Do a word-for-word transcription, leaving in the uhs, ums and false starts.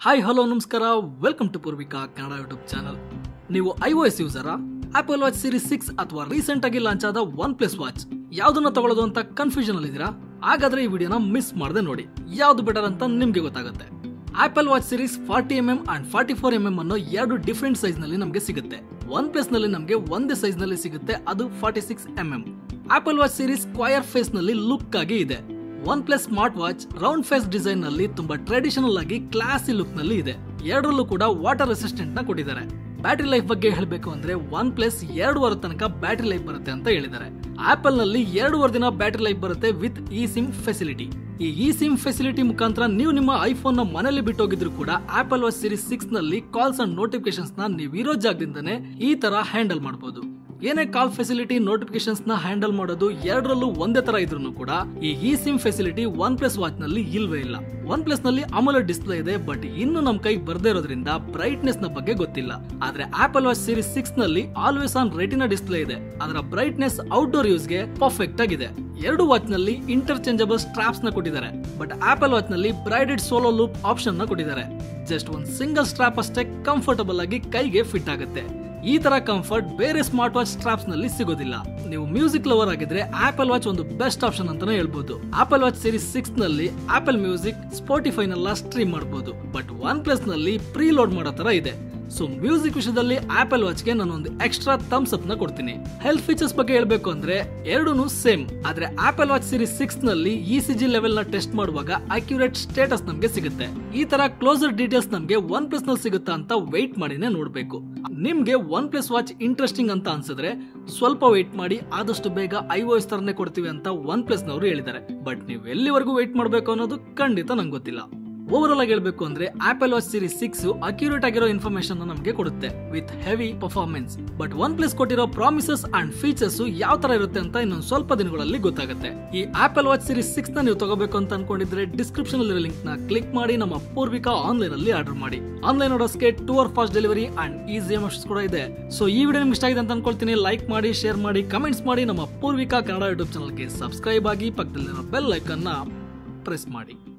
Hi hello ನಮಸ್ಕಾರ welcome to Poorvika Kannada YouTube channel. ನೀವು iOS ಯೂಸರಾ, ಆಪಲ್ ವಾಚ್ ಸೀರೀಸ್ ಸಿಕ್ಸ್ ಅಥವಾ ರೀಸೆಂಟ್ ಆಗಿ ಲಾಂಚ್ ಆದ ಒನ್ ಪ್ಲಸ್ ವಾಚ್ ಯಾವ್ದನ್ನ ತಗೊಳ್ಳೋದು ಅಂತ ಕನ್ಫ್ಯೂಷನ್ ಅಲ್ಲಿ ಇದೀರಾ? ಹಾಗಾದ್ರೆ ಈ ವಿಡಿಯೋನ ಮಿಸ್ ಮಾಡದೆ ನೋಡಿ, ಯಾವ್ದು ಬೆಟರ್ ಅಂತ ನಿಮ್ಗೆ ಗೊತ್ತಾಗುತ್ತೆ. Apple Watch series forty M M and forty four M M ಅನ್ನೋ ಎರಡು ಡಿಫರೆಂಟ್ ಸೈಜ್ ನಲ್ಲಿ ನಮಗೆ ಸಿಗುತ್ತೆ. ಒನ್ ಪ್ಲಸ್ ನಲ್ಲಿ ನಮಗೆ ಒಂದೇ ಸೈಜ್ ನಲ್ಲಿ ಸಿಗುತ್ತೆ, ಅದು forty six M M. Apple Watch series square face ನಲ್ಲಿ ಲುಕ್ ಆಗಿ ಇದೆ. OnePlus smart watch round face design ನಲ್ಲಿ ತುಂಬಾ ಟ್ರೆಡಿಷನಲ್ ಆಗಿ ಕ್ಲಾಸಿ ಲುಕ್ ನಲ್ಲಿ ಇದೆ. ಎರಡರಲ್ಲೂ ಕೂಡ ವಾಟರ್ ರೆಸಿಸ್ಟೆಂಟ್ ನ ಕೊಟ್ಟಿದ್ದಾರೆ. ಬ್ಯಾಟರಿ ಲೈಫ್ ಬಗ್ಗೆ ಹೇಳಬೇಕು ಅಂದ್ರೆ ಒನ್ ಪ್ಲಸ್ ಎರಡು ವಾರ ತನಕ ಬ್ಯಾಟರಿ ಲೈಫ್ ಬರುತ್ತೆ ಅಂತ ಹೇಳಿದ್ದಾರೆ. ಆಪಲ್ ನಲ್ಲಿ ಎರಡೂವರೆ ದಿನ ಬ್ಯಾಟರಿ ಲೈಫ್ ಬರುತ್ತೆ ವಿತ್ ಇ ಸಿಮ್ ಫೆಸಿಲಿಟಿ. ಈ ಇ ಸಿಮ್ ಫೆಸಿಲಿಟಿ ಮುಖಾಂತರ ನೀವು ನಿಮ್ಮ ಐಫೋನ್ ನ ಮನೆಯಲ್ಲಿ ಬಿಟ್ಟೋಗಿದ್ರು ಕೂಡ ಆಪಲ್ ವಾಚ್ ಸೀರೀಸ್ ಸಿಕ್ಸ್ ನಲ್ಲಿ ಕಾಲ್ಸ್ ಅಂಡ್ ನೋಟಿಫಿಕೇಶನ್ಸ್ ನ ನೀವು ಇರೋ ಜಾಗದಿಂದನೇ ಈ ತರ ಹ್ಯಾಂಡಲ್ ಮಾಡಬಹುದು. ಏನೇ ಕಾಲ್ ಫೆಸಿಲಿಟಿ ನೋಟಿಫಿಕೇಶನ್ಸ್ ನ ಹ್ಯಾಂಡಲ್ ಮಾಡೋದು ಎರಡರಲ್ಲೂ ಒಂದೇ ತರ ಇದ್ರೂ ಕೂಡ ಈ E SIM facility OnePlus watch ನಲ್ಲಿ ಇಲ್ವೇ ಇಲ್ಲ. ಒನ್ ಪ್ಲಸ್ ನಲ್ಲಿ ಅಮೋಲೆಡ್ ಡಿಸ್ಪ್ಲೇ ಇದೆ, ಬಟ್ ಇನ್ನು ನಮ್ ಕೈ ಬರ್ದೇ ಇರೋದ್ರಿಂದ ಬ್ರೈಟ್ನೆಸ್ ನ ಬಗ್ಗೆ ಗೊತ್ತಿಲ್ಲ. ಆದ್ರೆ ಆಪಲ್ ವಾಚ್ ಸೀರೀಸ್ ಸಿಕ್ಸ್ ನಲ್ಲಿ ಆಲ್ವೇಸ್ ಆನ್ ರೆಟಿನಾ ಡಿಸ್ಪ್ಲೇ ಇದೆ. ಅದರ ಬ್ರೈಟ್ನೆಸ್ ಔಟ್ಡೋರ್ ಯೂಸ್ ಗೆ ಪರ್ಫೆಕ್ಟ್ ಆಗಿದೆ. ಎರಡು ವಾಚ್ ನಲ್ಲಿ ಇಂಟರ್ಚೇಂಜಬಲ್ ಸ್ಟ್ರಾಪ್ಸ್ ನ ಕೊಟ್ಟಿದ್ದಾರೆ, ಬಟ್ ಆಪಲ್ ವಾಚ್ ನಲ್ಲಿ ಬ್ರೈಡೆಡ್ ಸೋಲೋ ಲೂಪ್ ಆಪ್ಷನ್ ನ ಕೊಟ್ಟಿದ್ದಾರೆ. ಜಸ್ಟ್ ಒಂದು ಸಿಂಗಲ್ ಸ್ಟ್ರಾಪ್ ಅಷ್ಟೇ ಕಂಫರ್ಟಬಲ್ ಆಗಿ ಕೈಗೆ ಫಿಟ್ ಆಗುತ್ತೆ. ಈ ತರ ಕಂಫರ್ಟ್ ಬೇರೆ ಸ್ಮಾರ್ಟ್ ವಾಚ್ ಸ್ಟ್ರಾಪ್ಸ್ ನಲ್ಲಿ ಸಿಗೋದಿಲ್ಲ. ನೀವು ಮ್ಯೂಸಿಕ್ ಲವರ್ ಆಗಿದ್ರೆ ಆಪಲ್ ವಾಚ್ ಒಂದು ಬೆಸ್ಟ್ ಆಪ್ಷನ್ ಅಂತಾನೆ ಹೇಳ್ಬೋದು. ಆಪಲ್ ವಾಚ್ ಸೀರೀಸ್ ಸಿಕ್ಸ್ ನಲ್ಲಿ ಆಪಲ್ ಮ್ಯೂಸಿಕ್, ಸ್ಪಾಟಿಫೈ ನೆಲ್ಲ ಸ್ಟ್ರೀಮ್ ಮಾಡಬಹುದು, ಬಟ್ ಒನ್ ಪ್ಲಸ್ ನಲ್ಲಿ ಪ್ರೀಲೋಡ್ ಮಾಡೋ ತರ ಇದೆ. ಸೊ ಮ್ಯೂಸಿಕ್ ವಿಷಯದಲ್ಲಿ ಆಪಲ್ ವಾಚ್ ಗೆ ನಾನು ಒಂದು ಎಕ್ಸ್ಟ್ರಾ ಥಮ್ಸ್ ಅಪ್ ನ ಕೊಡ್ತೀನಿ. ಹೆಲ್ತ್ ಫೀಚರ್ಸ್ ಬಗ್ಗೆ ಹೇಳ್ಬೇಕು ಅಂದ್ರೆ ಎರಡೂ ಸೇಮ್, ಆದ್ರೆ ಆಪಲ್ ವಾಚ್ ಸೀರೀಸ್ ಸಿಕ್ಸ್ ನಲ್ಲಿ ಇ ಸಿ ಜಿ ಲೆವೆಲ್ ನ ಟೆಸ್ಟ್ ಮಾಡುವಾಗ ಅಕ್ಯುರೇಟ್ ಸ್ಟೇಟಸ್ ನಮ್ಗೆ ಸಿಗುತ್ತೆ. ಈ ತರ ಕ್ಲೋಸರ್ ಡೀಟೇಲ್ಸ್ ನಮ್ಗೆ ಒನ್ ಪ್ಲಸ್ ನಲ್ಲಿ ಸಿಗುತ್ತಾ ಅಂತ ವೆಯ್ಟ್ ಮಾಡಿನೇ ನೋಡ್ಬೇಕು. ನಿಮ್ಗೆ ಒನ್ ಪ್ಲಸ್ ವಾಚ್ ಇಂಟ್ರೆಸ್ಟಿಂಗ್ ಅಂತ ಅನ್ಸಿದ್ರೆ ಸ್ವಲ್ಪ ವೆಯ್ಟ್ ಮಾಡಿ, ಆದಷ್ಟು ಬೇಗ ಐಒಎಸ್ ತರನೇ ಕೊಡ್ತೀವಿ ಅಂತ ಒನ್ ಪ್ಲಸ್ ನವರು ಹೇಳಿದ್ದಾರೆ. ಬಟ್ ನೀವು ಎಲ್ಲಿವರೆಗೂ ವೆಯ್ಟ್ ಮಾಡಬೇಕು ಅನ್ನೋದು ಖಂಡಿತ ನಂಗೆ ಗೊತ್ತಿಲ್ಲ. ಓವರ್ ಆಲ್ ಆಗಿ ಹೇಳ್ಬೇಕು ಅಂದ್ರೆ Apple Watch series six accurate ಆಗಿರೋ ಇನ್ಫಾರ್ಮೇಶನ್ ನಮಗೆ ಕೊಡುತ್ತೆ with heavy performance. But OnePlus ಕೊಟ್ಟಿರೋ ಪ್ರಾಮಿಸಸ್ ಅಂಡ್ ಫೀಚರ್ಸ್ ಯಾವ ತರ ಇರುತ್ತೆ ಅಂತ ಇನ್ನೊಂದು ಸ್ವಲ್ಪ ದಿನಗಳಲ್ಲಿ ಗೊತ್ತಾಗುತ್ತೆ. ಈ ಆಪಲ್ ವಾಚ್ ಸೀರೀಸ್ ಸಿಕ್ಸ್ ನ ನೀವು ತಗೋಬೇಕು ಅಂತ ಅನ್ಕೊಂಡಿದ್ರೆ ಡಿಸ್ಕ್ರಿಪ್ಷನ್ ಅಲ್ಲಿ ಲಿಂಕ್ ನ ಕ್ಲಿಕ್ ಮಾಡಿ ನಮ್ಮ ಪೂರ್ವಿಕಾ ಆನ್ಲೈನ್ ಅಲ್ಲಿ ಆರ್ಡರ್ ಮಾಡಿ. ಆನ್ಲೈನ್ ಆರ್ಡರ್ಸ್ಗೆ two hour fast delivery and easy options ಕೂಡ ಇದೆ. ಸೊ ಈ ವಿಡಿಯೋ ನಿಮ್ಗೆ ಇಷ್ಟ ಆಗಿದೆ ಅಂತ ಅನ್ಕೊಳ್ತೀನಿ. ಲೈಕ್ ಮಾಡಿ, ಶೇರ್ ಮಾಡಿ, ಕಮೆಂಟ್ಸ್ ಮಾಡಿ. ನಮ್ಮ ಪೂರ್ವಿಕಾ ಕನ್ನಡ ಯೂಟ್ಯೂಬ್ ಚಾನಲ್ಗೆ ಸಬ್ಸ್ಕ್ರೈಬ್ ಆಗಿ, ಪಕ್ಕದಲ್ಲಿರೋ ಬೆಲ್ ಐಕಾನ್ ನ ಪ್ರೆಸ್ ಮಾಡಿ.